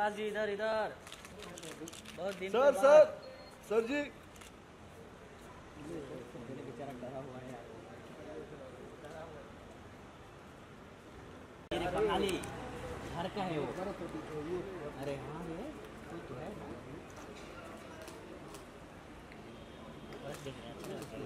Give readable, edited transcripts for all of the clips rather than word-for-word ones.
विकास जी इधर इधर बहुत दिन सर सर सर जी बेचारा डरा हुआ है यार बंगाली घर का है वो अरे हाँ ये कोई तो है बस देख रहे हैं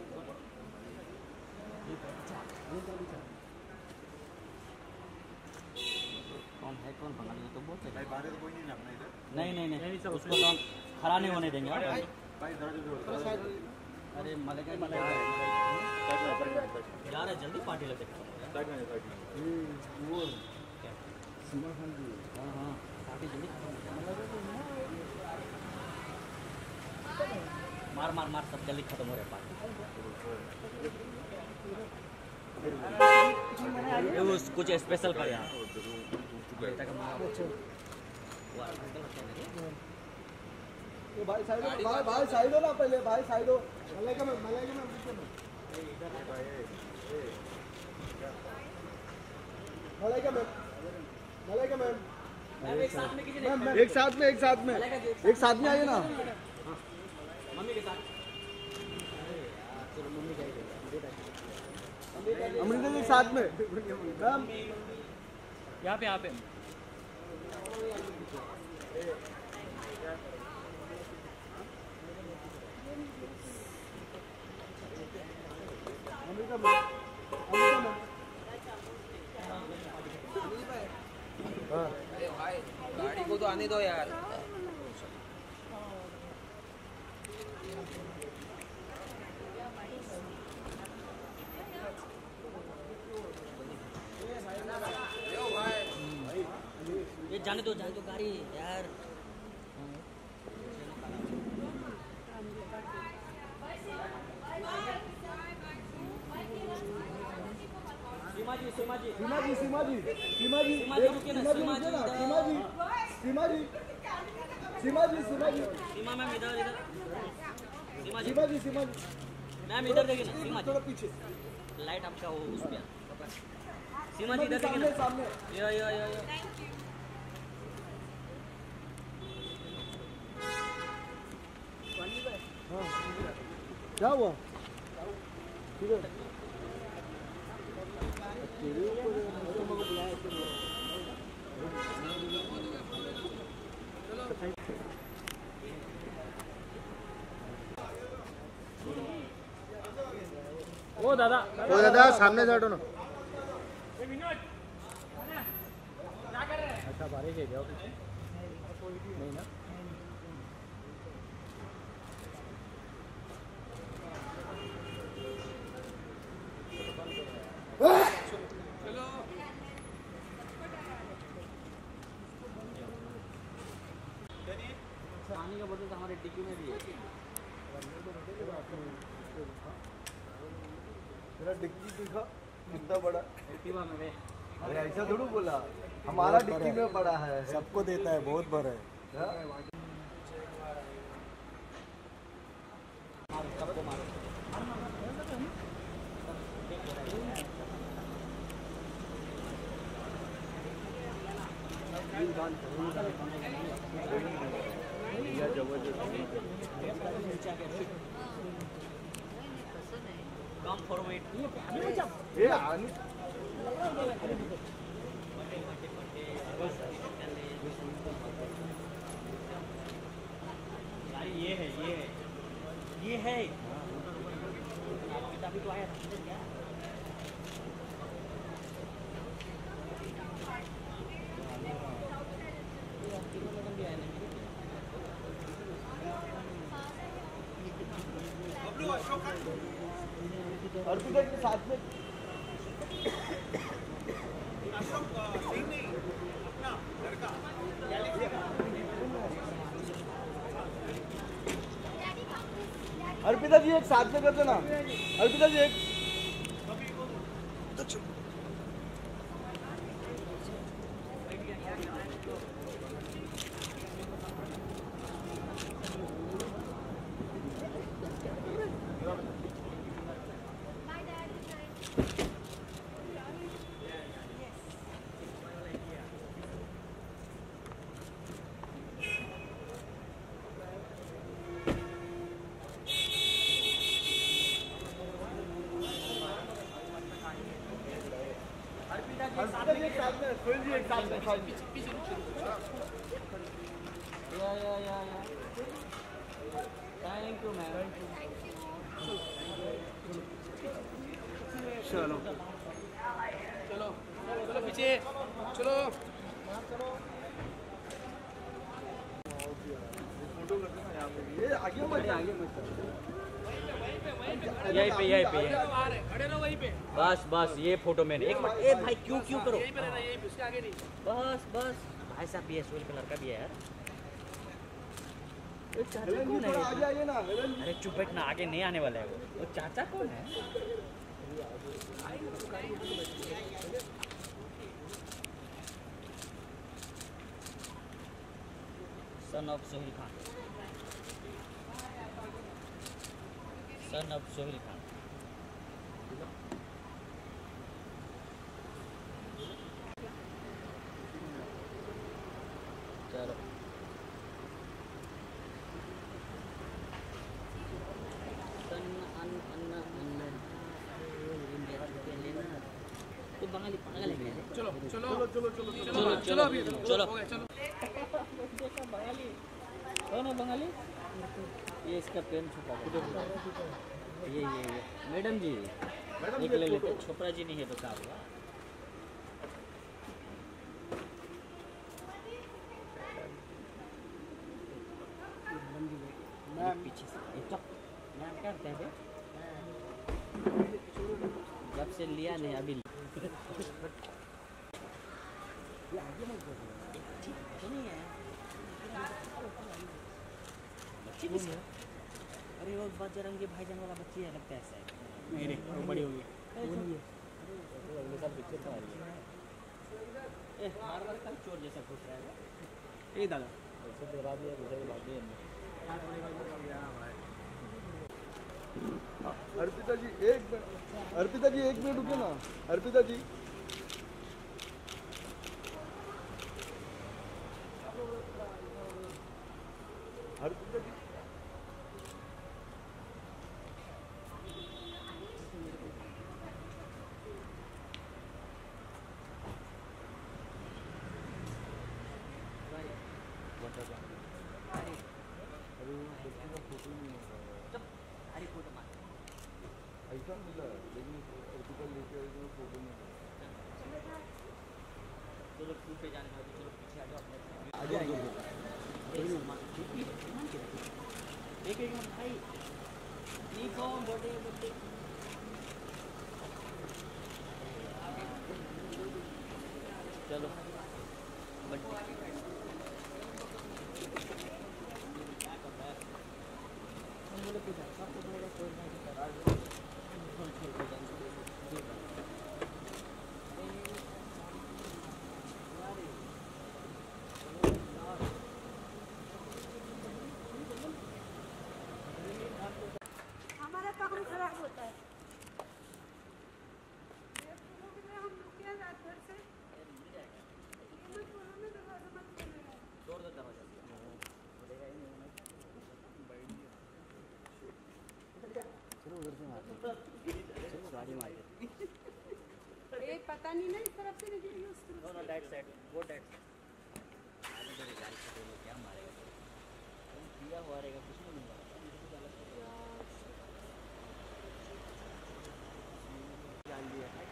कौन है कौन बंगाली तो बोलते हैं बाहर तो कोई नहीं अपना इधर नहीं उसको तो हम खड़ा नहीं होने देंगे अरे मलेगा यार जल्दी पार्टी लगे वो हाँ पार्टी जल्दी मार मार मार सब जल्दी खत्म हो रहा है पार्टी कुछ स्पेशल कर यहाँ भाई साइड हो भाई साइड हो ना पहले भाई साइड हो मलाइका मैम एक साथ में एक साथ में आइए ना मम्मी के साथ अमृता जी साथ में मैम यहाँ पे अमृता मैम अरे भाई गाड़ी को तो आने दो यार ये जाने दो गाड़ी यार सीमा जी मैम इधर मैम इधर देखिए ना सीमा जी पीछे लाइट आपका वो उस पे सीमा जी इधर देखिए ना सामने यो क्या हुआ ठीक है ओ दादा सामने से हटो ना अच्छा बारिश है जाओ पीछे नहीं ना पानी का बोतल तो हमारे टिक्की में भी है मेरा डिक्की दिखा कितना बड़ा एक्टिवा में है अरे ऐसा थोड़ा बोला हमारा डिक्की में बड़ा है सबको देता है बहुत बड़ा है सबको मारो कम फॉर्मेट ये आनी ये है किताबी तो आया था क्या अर्पिता के साथ में अर्पिता जी एक साथ में कर देना अर्पिता जी एक अर्पिता जी एक साथ में, सोहेल जी एक साथ में। या थैंक यू मैम। चलो चलो चलो पीछे चलो। ये आगे मत, आगे मत। यहीं पे खड़े रहो वहीं पे। बस ये फोटो मैंने एक मिनट। ए भाई क्यों करो यहीं पे रहना, यहीं पे, उसके आगे नहीं। बस भाई साहब भी है, सोहेल का लड़का भी है यार। वो चाचा हेलन जी कौन थोड़ा है? आगे आइए ना, हेलन जी। अरे चुप बैठना, आगे नहीं आने वाला है वो चाचा कौन है? Son of Sohail Khan, son of Sohail Khan. चलो तो बंगाली पागल है क्या? चलो चलो चलो चलो चलो चलो चलो चलो अभी चलो। हो गया, चलो। बंगाली कौन है? बंगाली ये इसका पेन छुपा ये मैडम जी एक ले लेते। छोपरा जी नहीं है तो क्या हुआ? मैम पीछे से मैम क्या करते हैं? जब से लिया नहीं अभी अरे वो बजरंगी भाईजान वाला बच्ची है, लगता है ऐसा है। नहीं रे वो बड़ी होगी। अगले साल पिक्चर तो आ रही है। बार कल चोर जैसा घुस रहा है। ए दादा ऐसे डरा दिया, गुजर के बाद भी अर्पिता जी एक मिनट, अर्पिता जी एक मिनट रुके ना, अर्पिता जी। अर्पिता जी ऐसा मिला, लेकिन अर्पिता लेके आई तो फोटो नहीं। चलो फूल पे जाने का, चलो पीछे आ जाओ अपने। आगे आइए। एक मिनट भाई, बर्थडे चलो हमारा काम खराब होता है। हम रुके हैं रात भर से। ये मत बोलो ना, दरवाजा मत खोलना। तोड़ दो दरवाजा। चलो उधर से मार, चलो गाड़ी मार। ये पता नहीं ना, इस तरफ से निकली उस तरफ। No that side, go that side. आगे मेरे गाड़ी से तो क्या मारेगा? दिया हुआ रहेगा, कुछ नहीं मिलेगा। जान दिया है।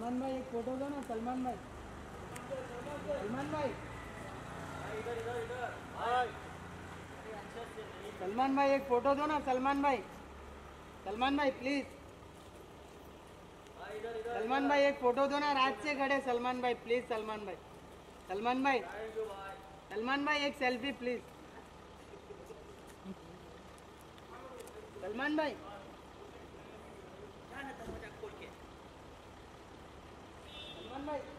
सलमान भाई एक फोटो दो ना सलमान भाई सलमान भाई सलमान भाई एक फोटो दो ना सलमान भाई प्लीज सलमान भाई एक फोटो दो ना रात से खड़े सलमान भाई प्लीज सलमान भाई एक सेल्फी प्लीज सलमान भाई सलमान भाई